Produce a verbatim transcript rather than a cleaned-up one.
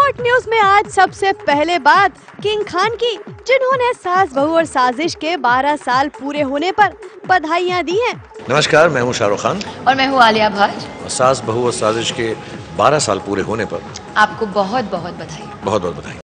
Hot news में आज सबसे पहले बात किंग खान की, जिन्होंने सास बहू और साजिश के बारह साल पूरे होने पर बधाइयां दी हैं। नमस्कार, मैं हूं शाहरुख खान और मैं हूं आलिया भट्ट। सास बहू और साजिश के बारह साल पूरे होने पर आपको बहुत बहुत बधाई। बहुत बहुत बधाई।